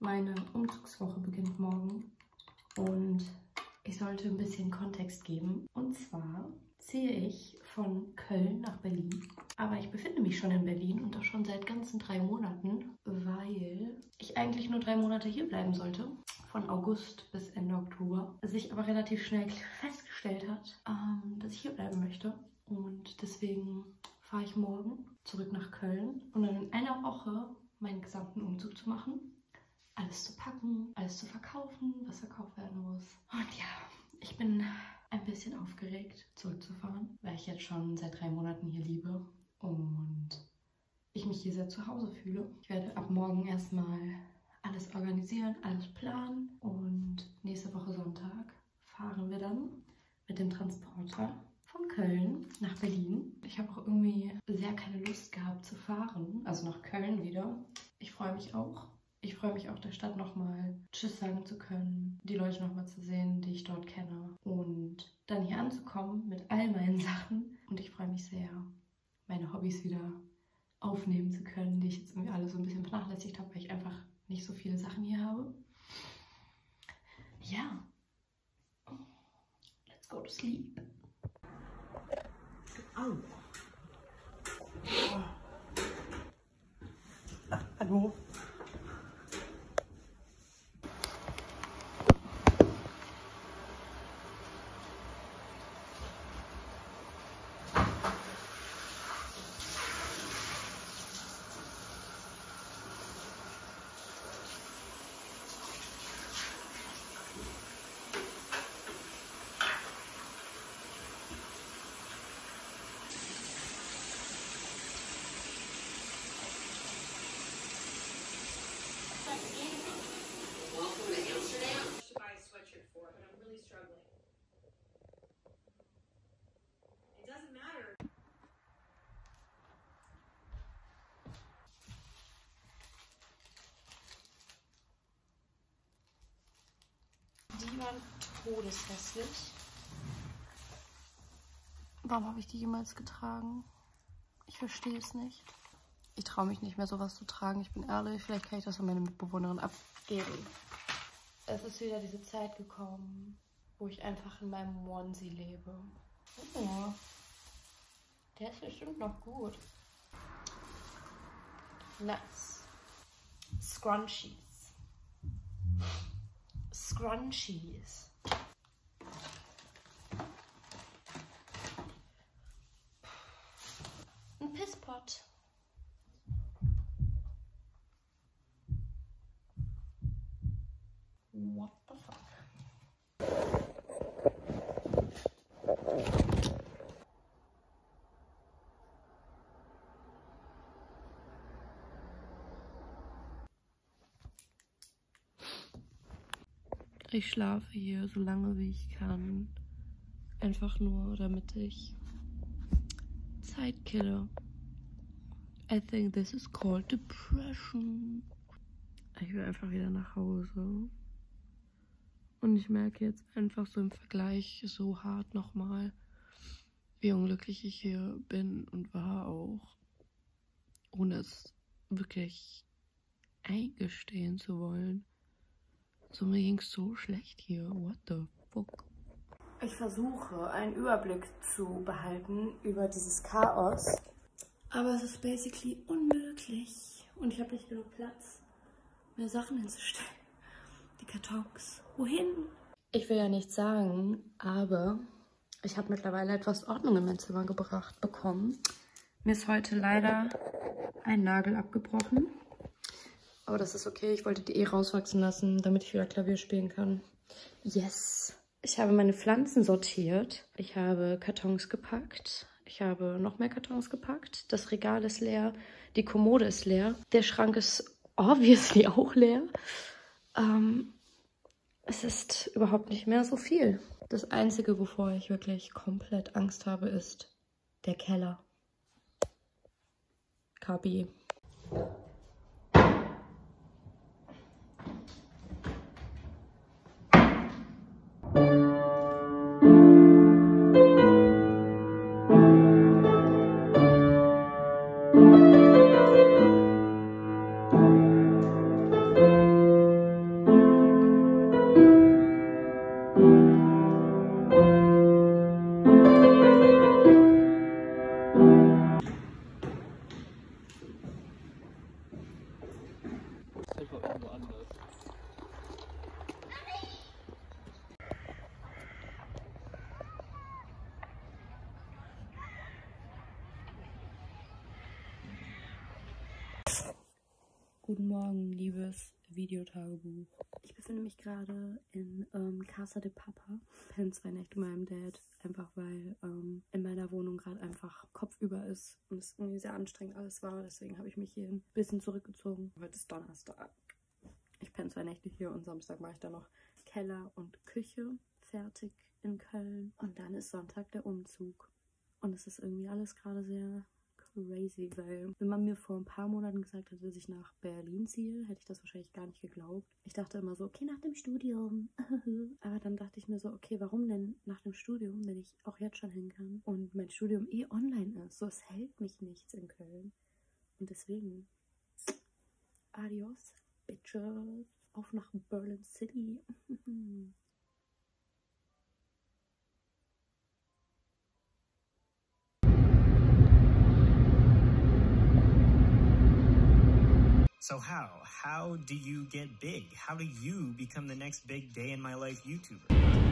Meine Umzugswoche beginnt morgen und ich sollte ein bisschen Kontext geben. Und zwar ziehe ich von Köln nach Berlin. Aber ich befinde mich schon in Berlin und auch schon seit ganzen 3 Monaten, weil ich eigentlich nur 3 Monate hier bleiben sollte. Von August bis Ende Oktober. Sich aber relativ schnell festgestellt hat, dass ich hier bleiben möchte. Und deswegen fahre ich morgen zurück nach Köln, um dann in einer Woche meinen gesamten Umzug zu machen. Alles zu packen, alles zu verkaufen, was verkauft werden muss. Und ja, ich bin ein bisschen aufgeregt, zurückzufahren, weil ich jetzt schon seit 3 Monaten hier lebe und ich mich hier sehr zu Hause fühle. Ich werde ab morgen erstmal alles organisieren, alles planen und nächste Woche Sonntag fahren wir dann mit dem Transporter von Köln nach Berlin. Ich habe auch irgendwie sehr keine Lust gehabt zu fahren, also nach Köln wieder. Ich freue mich auch. Ich freue mich auch, der Stadt nochmal Tschüss sagen zu können, die Leute nochmal zu sehen, die ich dort kenne und dann hier anzukommen mit all meinen Sachen. Und ich freue mich sehr, meine Hobbys wieder aufnehmen zu können, die ich jetzt irgendwie alle so ein bisschen vernachlässigt habe, weil ich einfach nicht so viele Sachen hier habe. Ja, let's go to sleep. Au. Hallo. Die waren todeshässlich. Warum habe ich die jemals getragen? Ich verstehe es nicht. Ich traue mich nicht mehr, sowas zu tragen. Ich bin ehrlich, vielleicht kann ich das an meine Mitbewohnerin abgeben. Es ist wieder diese Zeit gekommen, wo ich einfach in meinem Onesie lebe. Oh, der ist bestimmt noch gut. Nice. Scrunchies. Scrunchies. Ein Pisspot. What the fuck? Ich schlafe hier so lange wie ich kann. Einfach nur, damit ich Zeit kille. I think this is called depression. Ich will einfach wieder nach Hause. Und ich merke jetzt einfach so im Vergleich so hart nochmal, wie unglücklich ich hier bin und war auch. Ohne es wirklich eingestehen zu wollen. So, mir ging es so schlecht hier. What the fuck? Ich versuche, einen Überblick zu behalten über dieses Chaos. Aber es ist basically unmöglich. Und ich habe nicht genug Platz, mehr Sachen hinzustellen. Die Kartons. Wohin? Ich will ja nichts sagen, aber ich habe mittlerweile etwas Ordnung in mein Zimmer gebracht bekommen. Mir ist heute leider ein Nagel abgebrochen. Aber das ist okay. Ich wollte die rauswachsen lassen, damit ich wieder Klavier spielen kann. Yes. Ich habe meine Pflanzen sortiert. Ich habe Kartons gepackt. Ich habe noch mehr Kartons gepackt. Das Regal ist leer. Die Kommode ist leer. Der Schrank ist obviously auch leer. Es ist überhaupt nicht mehr so viel. Das Einzige, wovor ich wirklich komplett Angst habe, ist der Keller. KB. Guten Morgen, liebes Videotagebuch. Ich befinde mich gerade in Casa de Papa. Penne 2 Nächte mit meinem Dad. Einfach weil in meiner Wohnung gerade einfach kopfüber ist und es irgendwie sehr anstrengend alles war. Deswegen habe ich mich hier ein bisschen zurückgezogen. Heute ist Donnerstag. Ich penne 2 Nächte hier und Samstag mache ich dann noch Keller und Küche fertig in Köln. Und dann ist Sonntag der Umzug. Und es ist irgendwie alles gerade sehr crazy, weil wenn man mir vor ein paar Monaten gesagt hätte, dass ich nach Berlin ziehe, hätte ich das wahrscheinlich gar nicht geglaubt. Ich dachte immer so, okay, nach dem Studium. Aber dann dachte ich mir so, okay, warum denn nach dem Studium, wenn ich auch jetzt schon hin kann und mein Studium eh online ist? So, es hält mich nichts in Köln. Und deswegen, adios, bitches. Auf nach Berlin City. So how do you get big? How do you become the next big day in my life YouTuber?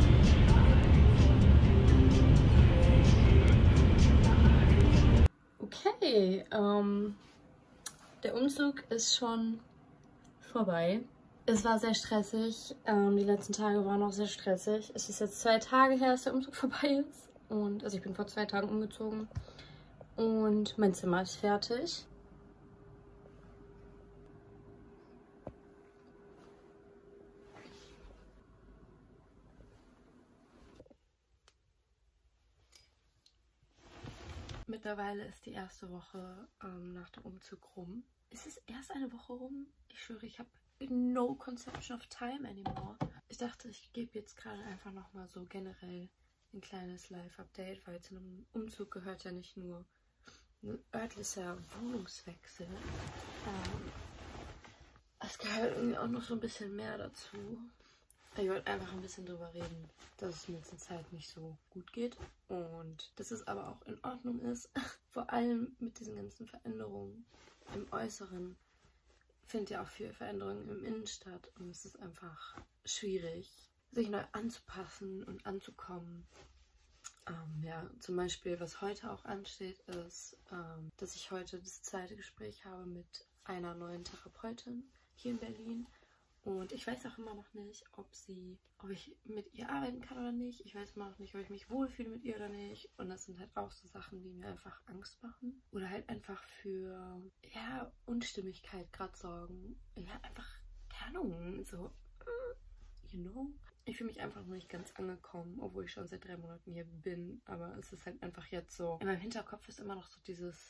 Okay, der Umzug ist schon vorbei. Es war sehr stressig. Die letzten Tage waren auch sehr stressig. Es ist jetzt 2 Tage her, dass der Umzug vorbei ist. Und also ich bin vor 2 Tagen umgezogen. Und mein Zimmer ist fertig. Mittlerweile ist die erste Woche nach dem Umzug rum. Ist es erst eine Woche rum? Ich schwöre, ich habe no conception of time anymore. Ich dachte, ich gebe jetzt gerade einfach nochmal so generell ein kleines Live-Update, weil zu einem Umzug gehört ja nicht nur ein örtlicher Wohnungswechsel. Es gehört irgendwie auch noch so ein bisschen mehr dazu. Ich wollte einfach ein bisschen drüber reden, dass es mir in letzter Zeit nicht so gut geht und dass es aber auch in Ordnung ist. Vor allem mit diesen ganzen Veränderungen im Äußeren findet ja auch viel Veränderungen im Innen statt und es ist einfach schwierig, sich neu anzupassen und anzukommen. Ja, zum Beispiel, was heute auch ansteht, ist, dass ich heute das 2. Gespräch habe mit einer neuen Therapeutin hier in Berlin. Und ich weiß auch immer noch nicht, ob ich mit ihr arbeiten kann oder nicht. Ich weiß immer noch nicht, ob ich mich wohlfühle mit ihr oder nicht. Und das sind halt auch so Sachen, die mir einfach Angst machen. Oder halt einfach für, ja, Unstimmigkeit gerade sorgen. Ja, einfach, keine Ahnung, so, you know. Ich fühle mich einfach noch nicht ganz angekommen, obwohl ich schon seit 3 Monaten hier bin. Aber es ist halt einfach jetzt so, in meinem Hinterkopf ist immer noch so dieses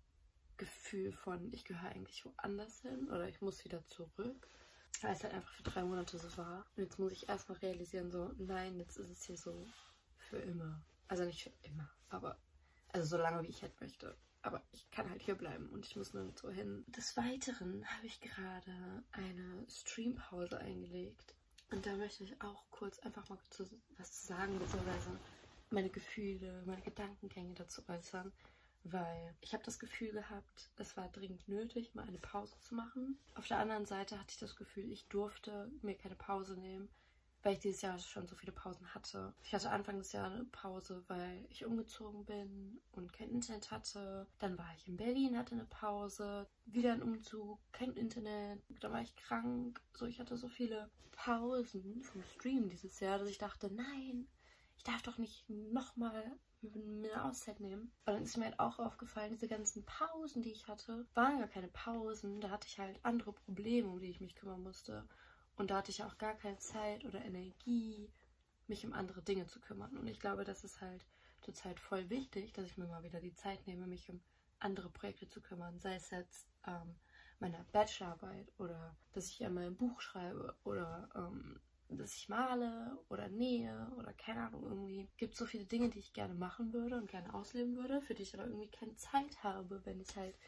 Gefühl von, ich gehöre eigentlich woanders hin oder ich muss wieder zurück. Weil es halt einfach für 3 Monate so war. Und jetzt muss ich erstmal realisieren, so, nein, jetzt ist es hier so für immer. Also nicht für immer, aber, also so lange wie ich halt möchte. Aber ich kann halt hier bleiben und ich muss nirgendwo hin. Des Weiteren habe ich gerade eine Streampause eingelegt. Und da möchte ich auch kurz einfach mal was zu sagen, beziehungsweise meine Gefühle, meine Gedankengänge dazu äußern. Weil ich habe das Gefühl gehabt, es war dringend nötig, mal eine Pause zu machen. Auf der anderen Seite hatte ich das Gefühl, ich durfte mir keine Pause nehmen, weil ich dieses Jahr schon so viele Pausen hatte. Ich hatte Anfang des Jahres eine Pause, weil ich umgezogen bin und kein Internet hatte. Dann war ich in Berlin, hatte eine Pause, wieder ein Umzug, kein Internet. Dann war ich krank. So, ich hatte so viele Pausen vom Stream dieses Jahr, dass ich dachte, nein, ich darf doch nicht nochmal mir eine Auszeit nehmen. Und dann ist mir halt auch aufgefallen, diese ganzen Pausen, die ich hatte, waren gar keine Pausen. Da hatte ich halt andere Probleme, um die ich mich kümmern musste. Und da hatte ich auch gar keine Zeit oder Energie, mich um andere Dinge zu kümmern. Und ich glaube, das ist halt zurzeit voll wichtig, dass ich mir mal wieder die Zeit nehme, mich um andere Projekte zu kümmern. Sei es jetzt meine Bachelorarbeit oder dass ich einmal ein Buch schreibe oder dass ich male oder nähe oder keine Ahnung, irgendwie. Es gibt so viele Dinge, die ich gerne machen würde und gerne ausleben würde, für die ich aber irgendwie keine Zeit habe, wenn ich halt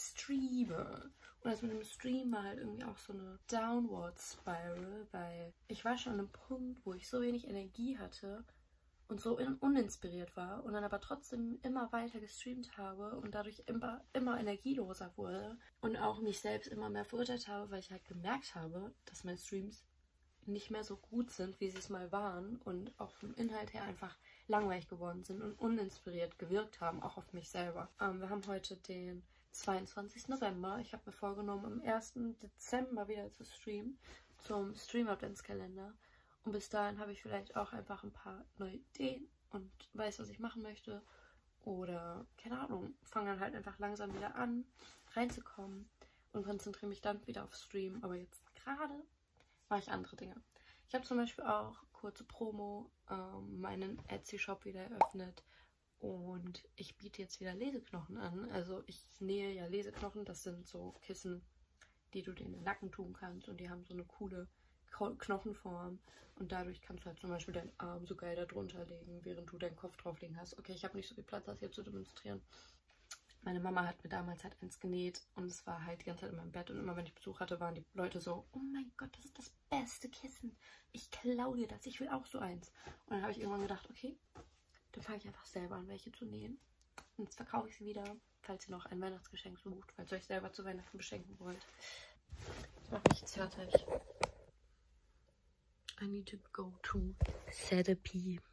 streame. Und das mit dem Stream war halt irgendwie auch so eine Downward Spiral, weil ich war schon an einem Punkt, wo ich so wenig Energie hatte und so uninspiriert war und dann aber trotzdem immer weiter gestreamt habe und dadurch immer energieloser wurde und auch mich selbst immer mehr verurteilt habe, weil ich halt gemerkt habe, dass meine Streams nicht mehr so gut sind, wie sie es mal waren und auch vom Inhalt her einfach langweilig geworden sind und uninspiriert gewirkt haben, auch auf mich selber. Wir haben heute den 22. November. Ich habe mir vorgenommen, am 1. Dezember wieder zu streamen, zum Stream-Adventskalender. Und bis dahin habe ich vielleicht auch einfach ein paar neue Ideen und weiß, was ich machen möchte. Oder, keine Ahnung, fange dann halt einfach langsam wieder an, reinzukommen und konzentriere mich dann wieder auf Stream. Aber jetzt gerade mache ich andere Dinge. Ich habe zum Beispiel auch kurze Promo, meinen Etsy-Shop wieder eröffnet. Und ich biete jetzt wieder Leseknochen an. Also ich nähe ja Leseknochen. Das sind so Kissen, die du dir in den Nacken tun kannst. Und die haben so eine coole Knochenform. Und dadurch kannst du halt zum Beispiel deinen Arm so geil da drunter legen, während du deinen Kopf drauf liegen hast. Okay, ich habe nicht so viel Platz, das hier zu demonstrieren. Meine Mama hat mir damals halt eins genäht. Und es war halt die ganze Zeit in meinem Bett. Und immer wenn ich Besuch hatte, waren die Leute so, oh mein Gott, das ist das beste Kissen. Ich klaue dir das. Ich will auch so eins. Und dann habe ich irgendwann gedacht, okay, dann fange ich einfach selber an, welche zu nähen. Und jetzt verkaufe ich sie wieder, falls ihr noch ein Weihnachtsgeschenk sucht, falls ihr euch selber zu Weihnachten beschenken wollt. Ich mache mich jetzt fertig. I need to go to Therapy.